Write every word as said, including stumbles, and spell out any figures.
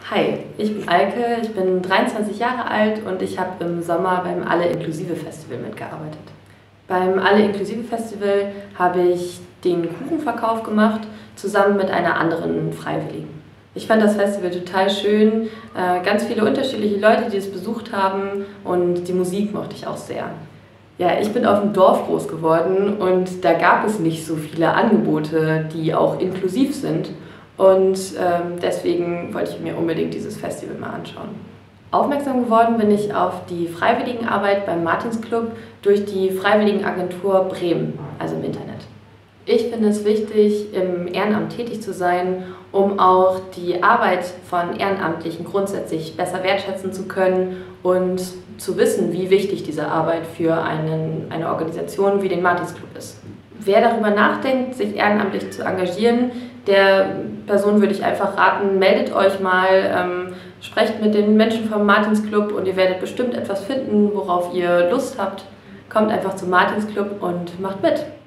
Hi, ich bin Alke, ich bin dreiundzwanzig Jahre alt und ich habe im Sommer beim Alle-Inklusive-Festival mitgearbeitet. Beim Alle-Inklusive-Festival habe ich den Kuchenverkauf gemacht, zusammen mit einer anderen Freiwilligen. Ich fand das Festival total schön, äh, ganz viele unterschiedliche Leute, die es besucht haben, und die Musik mochte ich auch sehr. Ja, ich bin auf dem Dorf groß geworden und da gab es nicht so viele Angebote, die auch inklusiv sind. Und ähm, deswegen wollte ich mir unbedingt dieses Festival mal anschauen. Aufmerksam geworden bin ich auf die Freiwilligenarbeit beim Martinsclub durch die Freiwilligenagentur Bremen, also im Internet. Ich finde es wichtig, im Ehrenamt tätig zu sein, um auch die Arbeit von Ehrenamtlichen grundsätzlich besser wertschätzen zu können und zu wissen, wie wichtig diese Arbeit für einen, eine Organisation wie den Martinsclub ist. Wer darüber nachdenkt, sich ehrenamtlich zu engagieren, der Person würde ich einfach raten, meldet euch mal, ähm, sprecht mit den Menschen vom Martinsclub und ihr werdet bestimmt etwas finden, worauf ihr Lust habt. Kommt einfach zum Martinsclub und macht mit.